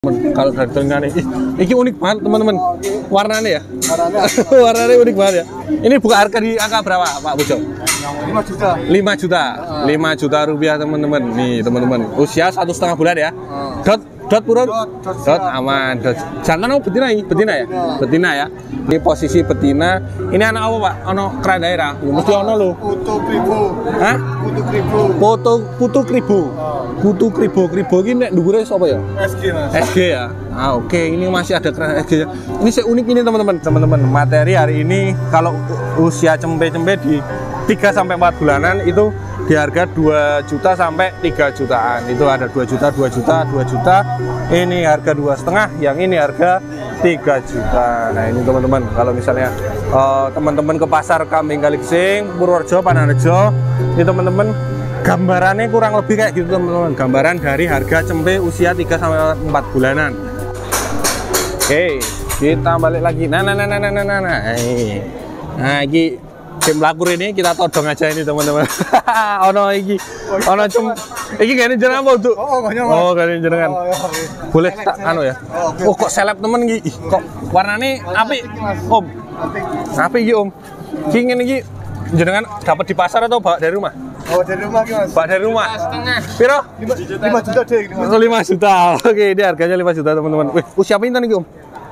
Kalau dari telinganya ini unik banget teman-teman, warnanya ya, warnanya unik banget ya. Ini buka harga di angka berapa Pak Pujo? 5 juta. 5 juta, 5 juta rupiah teman-teman. Nih teman-teman, usia 1,5 bulan ya. Dot purun, dot aman, dot. Jangan betina ini, betina ya, betina ya. Ini posisi betina. Ini anak apa Pak? Ono kera daerah, mesti ono lo. Putu kribo. Hah? Putu kribo. Putu kribo. Putu kribo ini nek dhuwure sapa ya? SG mas. SG ya. Ah oke, ini masih ada keren SG. Ini unik ini teman-teman. Materi hari ini kalau usia cempe-cempe di 3 sampai 4 bulanan itu di harga 2 juta sampai 3 jutaan. Itu ada 2 juta, 2 juta, 2 juta. Ini harga 2,5, yang ini harga 3 juta. Nah, ini teman-teman, kalau misalnya teman-teman ke pasar Kambing Kaliksing, Purworejo, Panarejo, ini teman-teman gambarannya kurang lebih kayak gitu teman-teman. Gambaran dari harga cempe usia 3 sampai 4 bulanan. Oke, kita balik lagi. Nah, ini tim lakur ini kita todong aja ini teman-teman. Ono iki, ono iki gak ini jenengan apa untuk? Oh, gak ini jenengan. Boleh tak anu ya? Oh, kok seleb temen iki. Kok warnanya apik, Om? Apik iki, Om. Iki ngene iki jenengan dapat di pasar atau bawa dari rumah? Oh, dari rumah Mas. Bawa dari rumah. Piro? 5 juta deh. 5 juta. Oke, ini harganya 5 juta teman-teman. Wih, usia pinten iki, Om?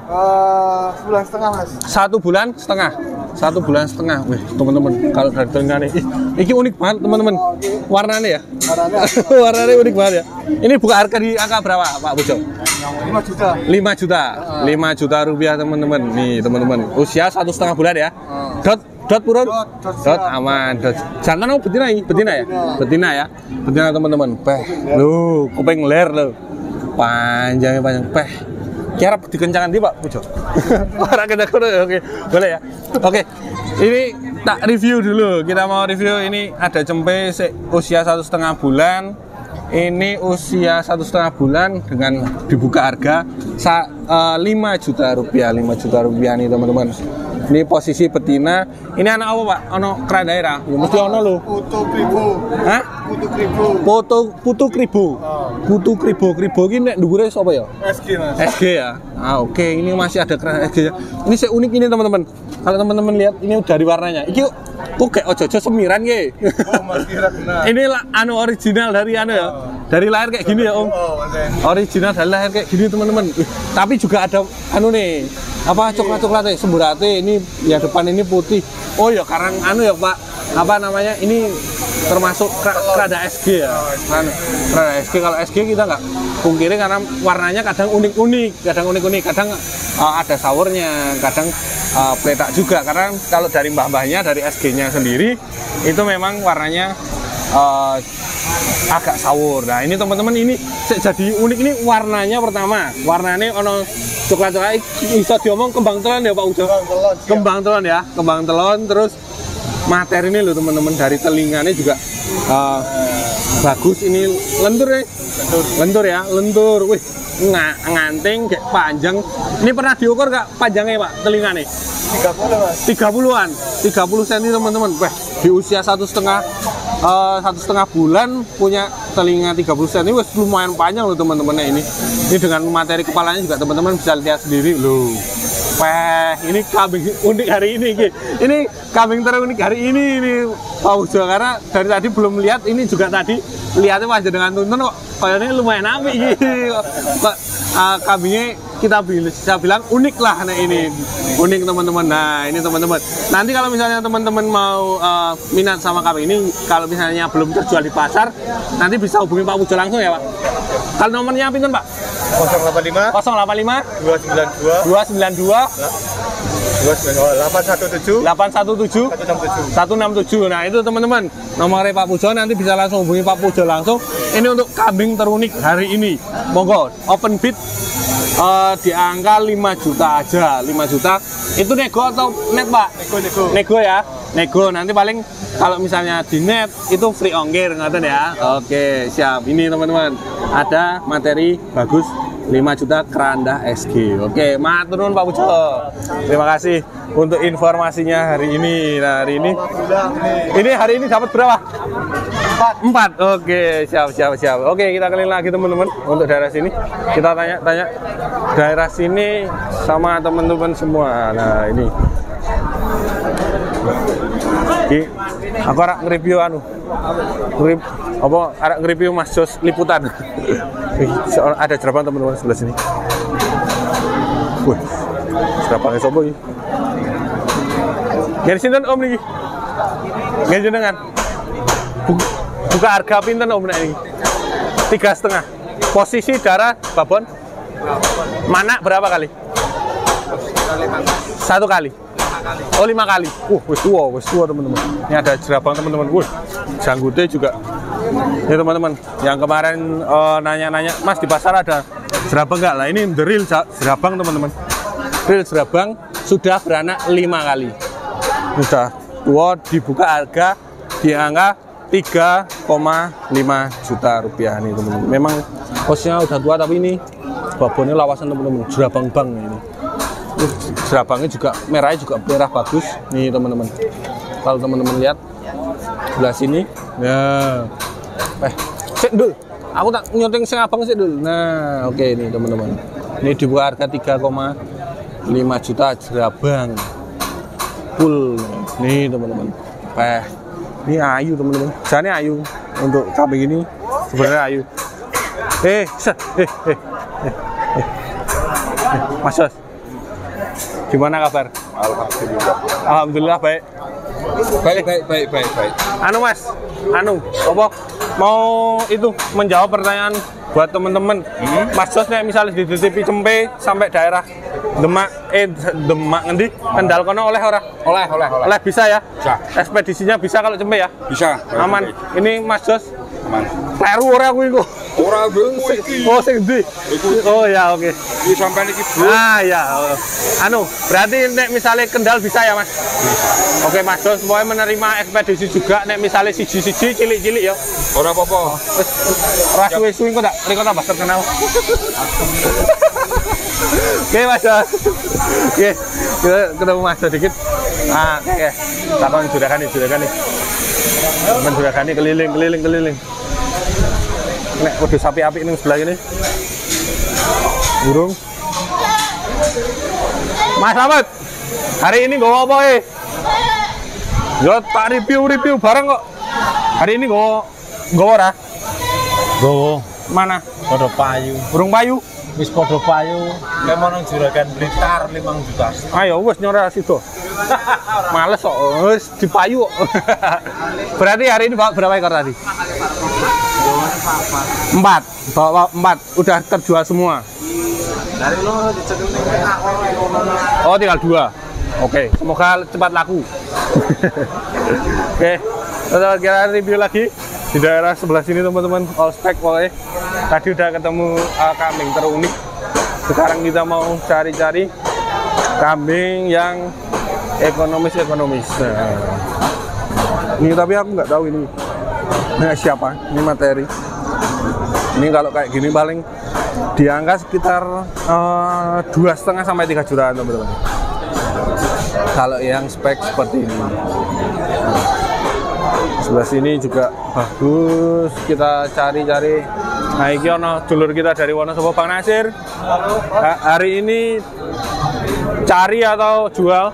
Bulan setengah Mas. 1 bulan setengah. 1 bulan setengah. Wih, teman-teman, kalau dari telinganya ini unik banget teman-teman. Warnanya ya. Warnanya unik banget ya. Ini buka harga di angka berapa Pak Pujo? 5 juta. 5 juta. 5 juta rupiah teman-teman. Nih teman-teman, usia 1,5 bulan ya. Dot purun, dot aman, dot. Jangan betina ini, betina ya, betina ya, betina teman-teman. Peh, lu kuping ler lo, panjangnya panjang. Peh, kira dikencangkan di Pak Pujo. Orang kita oke, boleh ya. Oke, ini tak review dulu. Kita mau review ini ada cempe usia 1,5 bulan. Ini usia 1,5 bulan dengan dibuka harga 5 juta rupiah, 5 juta rupiah nih teman-teman. Ini posisi betina. Ini anak apa Pak? Ono kera daerah, mesti ono lo. Putu kribo. Hah? Putu kribo. Putu kribo. Putu kribo ini nek dhuwure sapa ya? SG Mas. SG ya. Ah oke, ini masih ada keren SG ya. Ini unik ini teman-teman. Kalau teman-teman lihat ini dari warnanya. Iki kok kayak ojo-ojo semiran ge. Oh, Mas kira benar. Ini anu original dari anu ya. Dari lahir kayak gini ya Om. Original dari lahir kayak gini teman-teman. Tapi juga ada anu nih. Apa coklat-coklat semburate ini ya, depan ini putih. Oh ya karang anu ya Pak. Apa namanya? Ini termasuk kerada SG ya. Kerada SG, kalau SG kita nggak pungkiri karena warnanya kadang unik-unik, kadang ada saurnya, kadang peletak juga. Karena kalau dari mbah-mbahnya, dari SG-nya sendiri itu memang warnanya agak saur. Nah ini teman-teman, ini jadi unik ini warnanya. Pertama warnanya ono coklat-coklat, bisa diomong kembang telon ya Pak Ujo. Kembang telon ya, kembang telon. Terus materi ini loh teman-teman, dari telinganya juga bagus. Ini lentur ya, lentur. Wih, nganting kayak panjang. Ini pernah diukur gak panjangnya Pak telinganya? 30 Mas. 30-an, 30 cm teman-teman. Wah, di usia 1,5 bulan punya telinga 30 cm, wes lumayan panjang loh teman-teman. Ini dengan materi kepalanya juga teman-teman bisa lihat sendiri loh. Wah, ini kambing unik hari ini. Ini kambing terunik hari ini Pak Ujo, karena dari tadi belum lihat. Ini juga tadi lihatnya wajah dengan tuntun kok kayaknya lumayan apik kok. Kambingnya kita bisa bilang unik lah. Nah ini unik teman-teman. Nah ini teman-teman, nanti kalau misalnya teman-teman mau minat sama kambing ini, kalau misalnya belum terjual di pasar, nanti bisa hubungi Pak Pujo langsung ya Pak. Kalau nomornya pinten Pak? 085 292 817 167. Nah itu teman-teman, nomornya Pak Pujo, nanti bisa langsung hubungi Pak Pujo langsung. Ini untuk kambing terunik hari ini. Monggo open bid di angka 5 juta aja. 5 juta itu nego atau net Pak? Nego ya. Nego, nanti paling kalau misalnya di net itu free ongkir, ngatain ya. Oke, siap. Ini teman-teman, ada materi bagus 5 juta keranda SG. Oke, matur nuwun Pak Pujo. Terima kasih untuk informasinya hari ini. Nah, hari ini dapat berapa? 4. Oke, siap. Oke, kita keliling lagi teman-teman untuk daerah sini. Kita tanya daerah sini sama teman-teman semua. Nah, ini. Aku arek nge-review nge-review Mas Jos liputan. Ada jerapang teman-teman sebelah sini. Wih, jerapangnya sobo ini. Ngene sinten Om niki? Ngene jenengan. Buka harga pinten Om nek iki? 3,5. Posisi darah babon? Mana berapa kali? 1 kali. Oh 5 kali. Wis tua teman-teman. Ini ada jerapang teman-teman. Janggute juga. Ini teman-teman, yang kemarin nanya-nanya, Mas di pasar ada jerapang nggak? Lah ini the real jerapang teman-teman. Real jerapang sudah beranak 5 kali. Sudah tua, dibuka harga di angka 3,5 juta rupiah nih teman-teman. Memang posisinya udah tua tapi ini babonnya lawasan teman-teman. Jerapang bang ini. Jerapangnya juga merahnya juga merah bagus nih teman-teman. Kalau teman-teman lihat sebelah sini, nah, sik dul, aku tak nyoteng sing abang sik dul. Nah, oke nih teman-teman. Ini dibuka harga 3,5 juta jerapang full nih teman-teman. Ini ayu teman-teman. Jane ayu untuk kambing ini sebenarnya ayu. Mas Jos. Gimana kabar? Alhamdulillah baik. Anu Mas, apa mau itu menjawab pertanyaan buat teman-teman. Mas Jos nih misalnya di DTP Cempe sampai daerah Demak ngendi? Kendal kono oleh ora? Oleh bisa ya? Bisa. Ekspedisinya bisa kalau Cempe ya? Bisa. Aman. Ini Mas Jos aman. Kleru ora kuwi kok. Ora iki. Oh sing ndi? Oh ya oke. Iki sampean iki, Bro. Ah ya. Anu, berarti nek misalnya Kendal bisa ya, Mas? Bisa. Oke, Mas Jos mau menerima ekspedisi juga nek misalnya siji-siji cilik-cilik ya. Ora apa-apa. Wis ora suwe-suwe kok tak riko tambah terkenal. Oke, Mas Jos. Oke, kita ketemu Mas Jos dikit. Ah, oke. Takon juragan nih. Teman juragan nih keliling. Nek udah sapi api ini sebelah ini. Burung. Mas Ahmad, hari ini nggawa apa Yo tak review bareng kok. Hari ini nggawa ora? Nggawa. Mana? Podo payu. Burung payu. Wis podo payu. Lemon nang juragan Blitar 5 juta. Ayo wis nyora situ. Males kok, wis dipayu kok. Berarti hari ini bawa berapa ekor tadi? 4. Bawa 4. Udah terjual semua. Dari lo oh tinggal 2. Oke, semoga cepat laku. Oke, kita review lagi di daerah sebelah sini teman-teman. All spec pokoknya. Tadi udah ketemu kambing terunik. Sekarang kita mau cari-cari kambing yang ekonomis. Nah, ini tapi aku nggak tahu ini siapa. Ini materi. Ini kalau kayak gini paling di angka sekitar 2,5 sampai 3 jutaan teman-teman. Kalau yang spek seperti ini. Sebelah sini juga bagus. Kita cari-cari. Nah, ini ono dulur kita dari Wonosobo, Bang Nasir. Hari ini cari atau jual?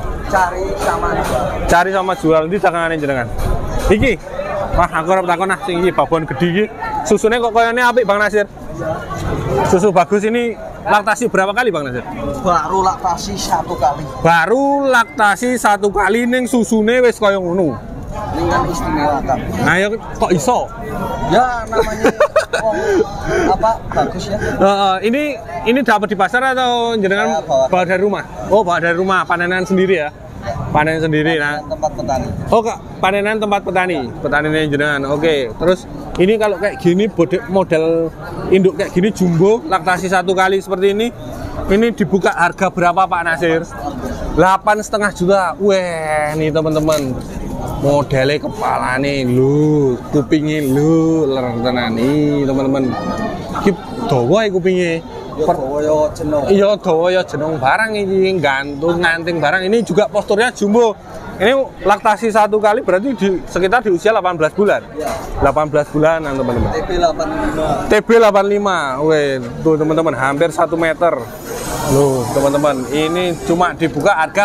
Cari sama jual. Ini dagangan jenengan. Iki. Wah, aku ora takon nah sing iki babon gedhi iki. Susune kok koyone apik Bang Nasir. Susu bagus ini laktasi berapa kali Bang Nasir? Baru laktasi 1 kali. Baru laktasi 1 kali ning susune wis koyo ngono. Ini kan istimewa kan. Nah, ya kok iso? Ya namanya bagus ya. Ini dapat di pasar atau jenengan bawa dari rumah? Oh, bawa dari rumah, panenan sendiri ya. Panen sendiri nah. Tempat petani. Oh, panenan tempat petani. Petaninya jenengan. Oke. Terus ini kalau kayak gini model induk kayak gini jumbo laktasi 1 kali seperti ini dibuka harga berapa Pak Nasir? 8,5 juta. Weh, nih teman-teman. Modelnya kepala nih lu, kupingnya lu, tenan nih teman-teman. Ki dawa kupingnya. Iya dawa ya jenong barang ini gantung nganting barang ini juga posturnya jumbo. Ini laktasi 1 kali berarti sekitar di usia 18 bulan. 18 bulanan teman-teman. TB 85. Weh, tuh teman-teman hampir 1 meter. Loh, teman-teman, ini cuma dibuka harga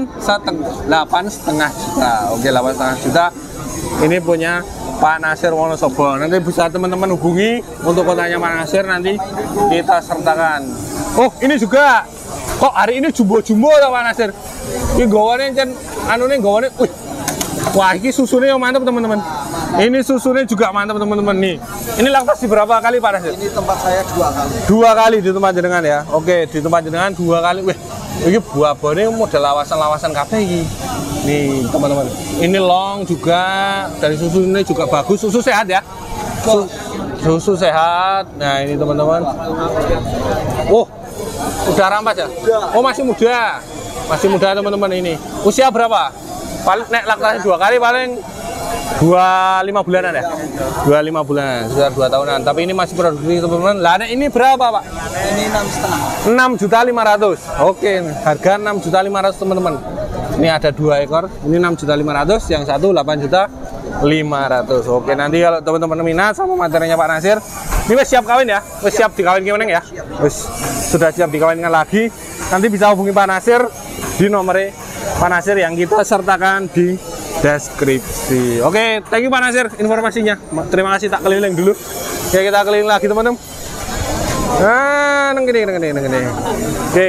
8,5 juta. Oke, 8,5 juta. Ini punya Pak Nasir Wonosobo. Nanti bisa teman-teman hubungi untuk kontaknya Pak Nasir, nanti kita sertakan. Oh, ini juga. Kok hari ini jumbo-jumbo ya Pak Nasir? Ini gawane jan anune gawane. Wah, ini susunya yang mantap teman-teman. Ini susunya juga mantap teman-teman nih. Ini laktasi berapa kali Pak Nasir? Ini tempat saya 2 kali. 2 kali di tempat jenengan ya. Oke, di tempat jenengan 2 kali. Wih, ini buah-buahnya model lawasan-lawasan kabeh iki. Nih, teman-teman. Ini long juga, dari susunya juga bagus. Susu sehat ya. Susu sehat. Nah, ini teman-teman. Oh, udah rampas ya? Oh, masih muda. Masih muda teman-teman ini. Usia berapa? Paling nek laktasi 2 kali paling 25 bulanan ya? 25 bulan, sekitar 2 tahunan. Tapi ini masih produktif teman-teman. Lah nek ini berapa Pak? Ini 6,5. 6.500.000. Oke, harga 6.500.000 teman-teman. Ini ada 2 ekor. Ini 6.500.000, yang satu 8.500.000. Oke, nanti kalau teman-teman minat sama materinya Pak Nasir, ini wis siap kawin ya? Wis siap dikawinkan ya? Wis sudah siap dikawinkan lagi. Nanti bisa hubungi Pak Nasir di nomor Pak Nasir yang kita sertakan di deskripsi. Oke, thank you Pak Nasir informasinya. Terima kasih, tak keliling dulu. Ya, kita keliling lagi teman-teman. Nah, neng gini. Oke.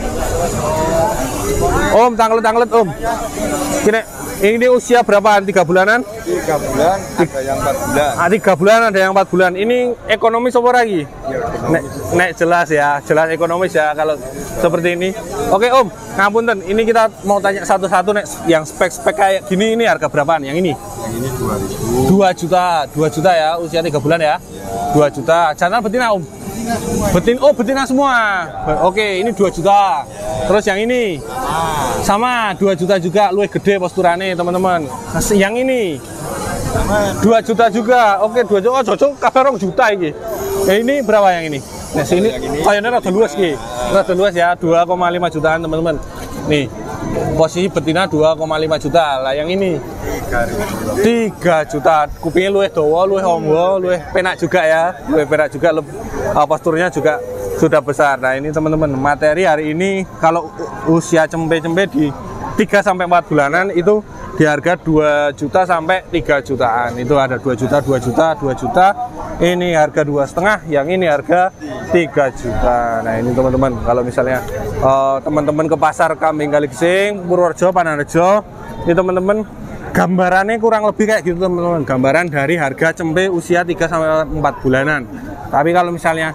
Om, tanglet Om. Ini usia berapa? 3 bulanan? 3 bulan, ada yang 4 bulan. 3 bulan, ada yang 4 bulan. Ini ekonomis apa lagi? Nek jelas ya, jelas ekonomis ya kalau seperti ini. Oke Om, ngapunten, ini kita mau tanya satu-satu nek yang spek-spek kayak gini, ini harga berapaan? Yang ini? Yang ini 2.000. 2 juta ya, usia 3 bulan ya. 2 juta. Jangan betina Om. Betina semua. Oke, ini 2 juta. Terus yang ini sama 2 juta juga, luwih gede posturannya teman-teman. Yang ini 2 juta juga. Oke, 2 juta. Oh, cocok kabar 2 juta ini. Ya, ini berapa yang ini? Nah, sini kayaknya rada luas ki. Rada luas ya, 2,5 jutaan teman-teman. Nih, posisi betina 2,5 juta. Lah yang ini 3 juta. Kupingnya luwih dawa, luwih ombo, luwih penak juga ya. Luwih penak juga, posturnya juga sudah besar. Nah, ini teman-teman, materi hari ini kalau usia cempe-cempe di 3 sampai 4 bulanan itu di harga 2 juta sampai 3 jutaan. Itu ada 2 juta, 2 juta, 2 juta. Ini harga 2,5, yang ini harga 3 juta. Nah, ini teman-teman, kalau misalnya teman-teman ke pasar Kambing Kaligesing, Purworejo, Panarejo, ini teman-teman gambarannya kurang lebih kayak gitu teman-teman. Gambaran dari harga cempe usia 3 sampai 4 bulanan. Tapi kalau misalnya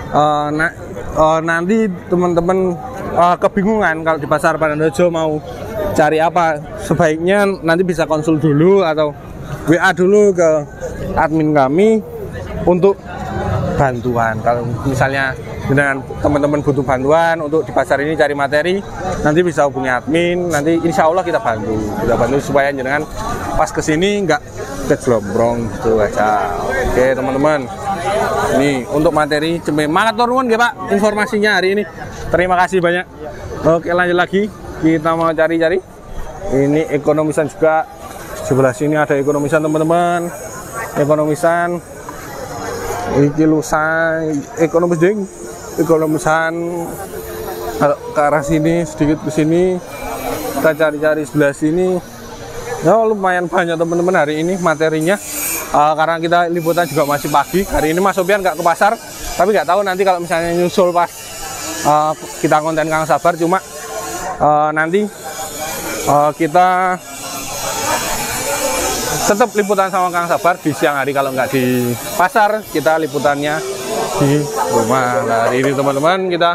nanti teman-teman kebingungan kalau di pasar Panarejo mau cari apa, sebaiknya nanti bisa konsul dulu atau WA dulu ke admin kami untuk bantuan. Kalau misalnya dengan teman-teman butuh bantuan untuk di pasar ini cari materi, nanti bisa hubungi admin, nanti insya Allah kita bantu supaya jenengan pas kesini nggak keclombrong gitu aja. Oke teman-teman, ini untuk materi cempe. Matur nuwun ya Pak informasinya hari ini, terima kasih banyak. Oke, lanjut lagi, kita mau cari-cari. Ini ekonomisan juga, sebelah sini ada ekonomisan teman-teman. Ekonomisan iki lusan ekonomis ding, ekonomisan ke arah sini, sedikit ke sini, kita cari-cari sebelah sini. Ya lumayan banyak teman-teman hari ini materinya, karena kita liputan juga masih pagi. Hari ini Mas Sofian nggak ke pasar, tapi nggak tahu nanti kalau misalnya nyusul pas kita konten Kang Sabar. Cuma nanti kita tetap liputan sama Kang Sabar di siang hari. Kalau nggak di pasar, kita liputannya di rumah. Nah, hari ini teman-teman kita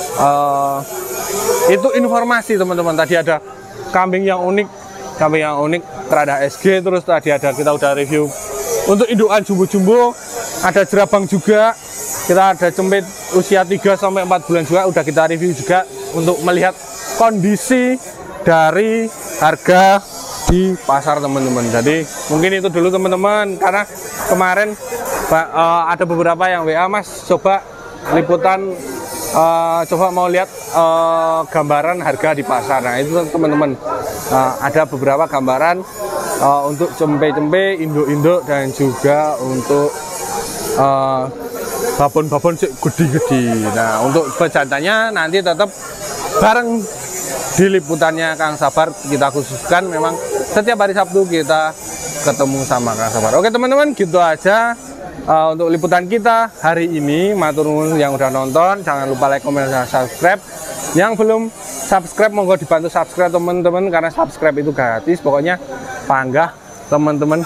itu informasi teman-teman. Tadi ada kambing yang unik, terada SG. Terus tadi kita udah review untuk indukan jumbo-jumbo, ada jerabang juga. Kita ada cempe usia 3 sampai 4 bulan juga udah kita review juga untuk melihat kondisi dari harga di pasar teman-teman. Jadi mungkin itu dulu teman-teman, karena kemarin ada beberapa yang WA, Mas coba liputan coba mau lihat gambaran harga di pasar. Nah itu teman-teman, ada beberapa gambaran untuk cempe-cempe, induk-induk, dan juga untuk babon-babon gede-gede. Nah untuk bejantannya nanti tetap bareng di liputannya Kang Sabar, kita khususkan memang setiap hari Sabtu kita ketemu sama Kang Sabar. Oke teman-teman, gitu aja untuk liputan kita hari ini. Matur nuwun yang udah nonton, jangan lupa like, komen, dan subscribe. Yang belum subscribe monggo dibantu subscribe teman-teman, karena subscribe itu gratis. Pokoknya panggah teman-teman,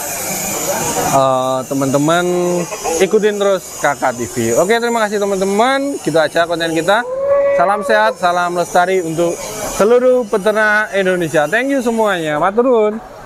teman-teman ikutin terus Kakak TV. Oke, terima kasih teman-teman, gitu aja konten kita. Salam sehat, salam lestari untuk seluruh peternak Indonesia. Thank you semuanya, matur nuwun.